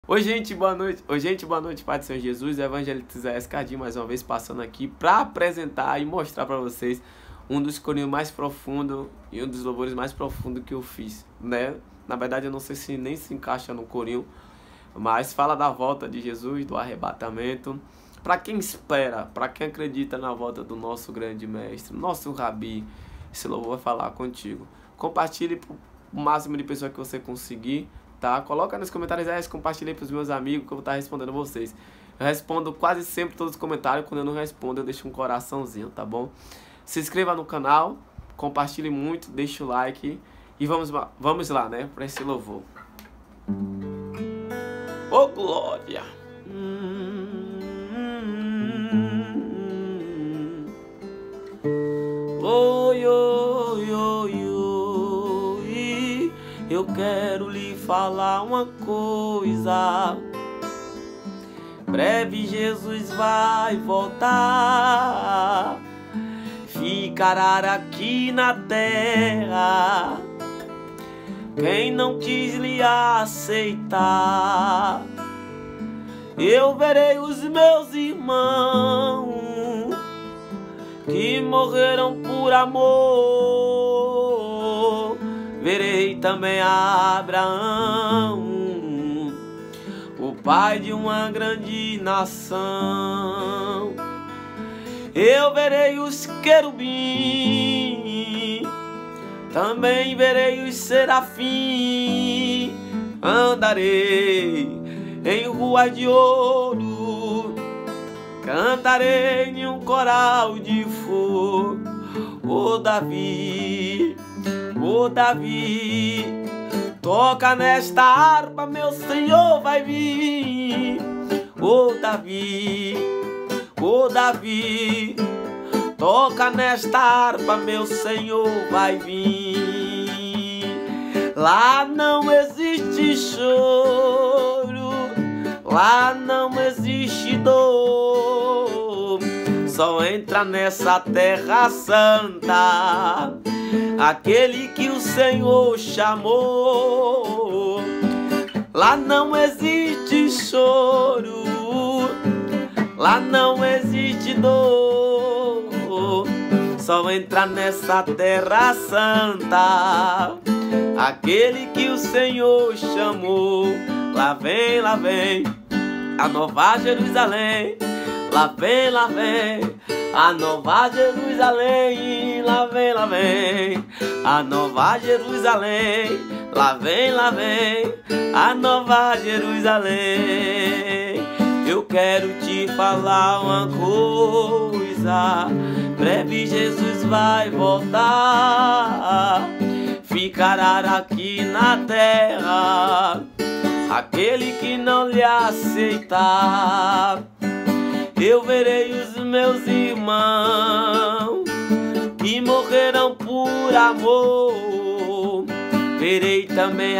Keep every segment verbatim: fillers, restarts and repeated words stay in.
Oi gente, boa noite. Oi gente, boa noite, Pai do Senhor Jesus. Evangelista Isaías Cardim mais uma vez passando aqui para apresentar e mostrar para vocês um dos corinhos mais profundos e um dos louvores mais profundos que eu fiz, né? Na verdade eu não sei se nem se encaixa no corinho, mas fala da volta de Jesus, do arrebatamento. Para quem espera, para quem acredita na volta do nosso grande mestre, nosso Rabi, esse louvor vai falar contigo. Compartilhe para o máximo de pessoas que você conseguir. Tá? Coloca nos comentários aí, compartilhei para os meus amigos que eu vou estar respondendo vocês. Eu respondo quase sempre todos os comentários. Quando eu não respondo, eu deixo um coraçãozinho, tá bom? Se inscreva no canal, compartilhe muito, deixa o like e vamos, vamos lá, né? Para esse louvor. Ô oh, glória! Oi, oi, oi, oi, eu quero lhe falar uma coisa. Breve Jesus vai voltar, ficará aqui na terra. Quem não quis lhe aceitar, eu verei os meus irmãos que morreram por amor. Verei também Abraão, o pai de uma grande nação. Eu verei os querubins, também verei os serafins. Andarei em ruas de ouro, cantarei em um coral de fogo. Ô Davi, ô Davi, toca nesta harpa, meu Senhor vai vir. Ô Davi, ô Davi, toca nesta harpa, meu Senhor vai vir. Lá não existe choro, lá não existe dor, só entra nessa terra santa aquele que o Senhor chamou. Lá não existe choro, lá não existe dor, só entra nessa terra santa aquele que o Senhor chamou. Lá vem, lá vem a nova Jerusalém, lá vem, lá vem a nova Jerusalém, lá vem, lá vem a nova Jerusalém, lá vem, lá vem a nova Jerusalém. Eu quero te falar uma coisa, breve Jesus vai voltar, ficará aqui na terra aquele que não lhe aceitar. Eu verei os meus irmãos que morreram por amor. Verei também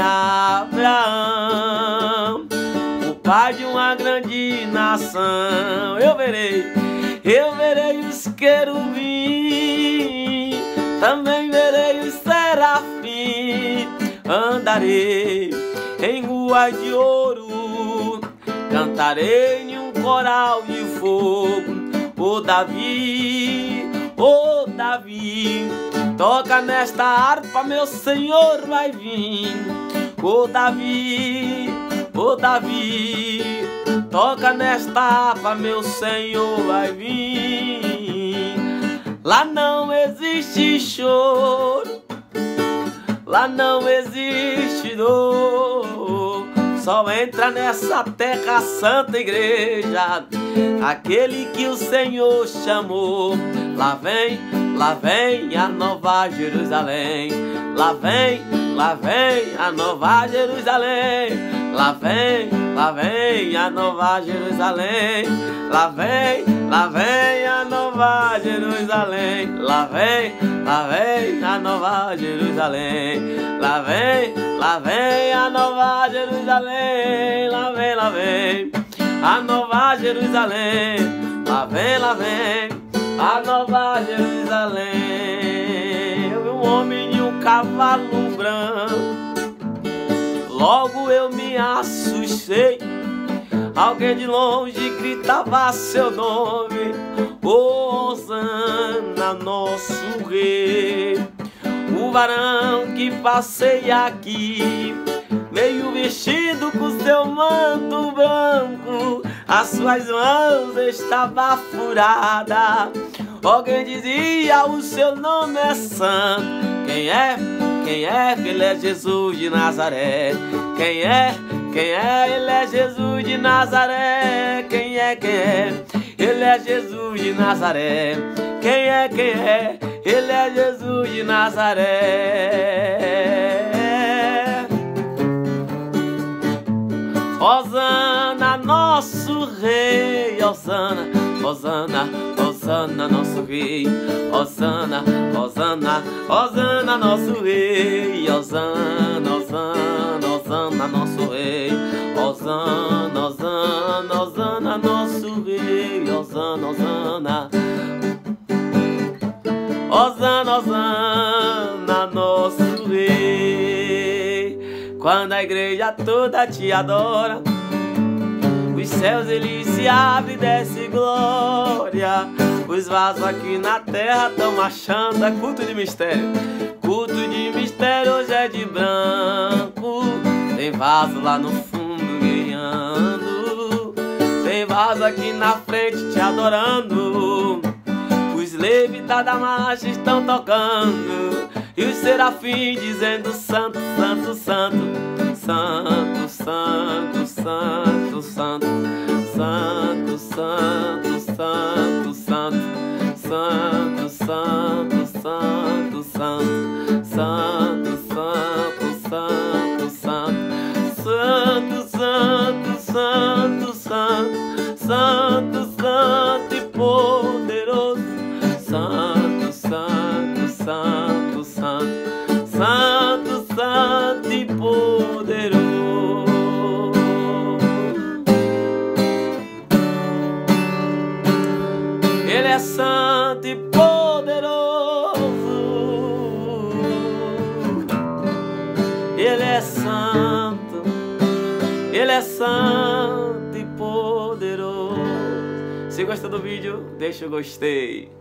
Abraão, o pai de uma grande nação. Eu verei, eu verei os querubins, também verei os serafins. Andarei em ruas de ouro, cantarei em um coral de fogo. Ô Davi, ô Davi, toca nesta harpa, meu Senhor vai vir. Ô Davi, ô Davi, toca nesta harpa, meu Senhor vai vir. Lá não existe choro, lá não existe dor, só entra nessa terra santa igreja aquele que o Senhor chamou. Lá vem, lá vem a nova Jerusalém, lá vem, lá vem a nova Jerusalém, lá vem, lá vem a nova Jerusalém, lá vem, lá vem a nova Jerusalém, lá vem, lá vem a nova Jerusalém, lá vem, lá vem a nova Jerusalém, lá vem, lá vem a nova Jerusalém, lá vem, lá vem a nova Jerusalém. Eu vi um homem e um cavalo branco, logo eu me assustei, alguém de longe gritava seu nome: Hosana, nosso rei. O varão que passeia aqui veio vestido com seu manto branco, as suas mãos estavam furadas. Alguém dizia: o seu nome é santo. Quem é? Quem é? Ele é Jesus de Nazaré. Quem é? Quem é? Ele é Jesus de Nazaré. Quem é? Quem é? Ele é Jesus de Nazaré. Quem é? Quem é? Ele é Jesus de Nazaré. Hosana, nosso rei. Hosana, Hosana, Hosana, nosso rei. Hosana, Hosana, Hosana, nosso rei. Hosana, Hosana, Hosana, nosso rei. Hosana, Hosana, Hosana, nosso rei. Hosana, Hosana, Hosana, Hosana, nosso rei. Quando a igreja toda te adora, os céus eles se abrem e desce glória. Os vasos aqui na terra tão marchando. É culto de mistério. Culto de mistério hoje é de branco. Tem vaso lá no fundo guiando. Tem vaso aqui na frente te adorando. Os levitas da marcha estão tocando. E os serafins dizendo: Santo, Santo, Santo. Santo, Santo, Santo, Santo. Santo, Santo, Santo, Santo. Santo, Santo, Santo, Santo. Santo, Santo, Santo, Santo. Santo, Santo, Santo, Santo. Santo, Santo e poderoso. Santo, Santo, Santo, Santo. Santo, Santo e poderoso. Ele é santo e poderoso. Ele é santo. Ele é santo e poderoso. Se gostou do vídeo, deixa o gostei.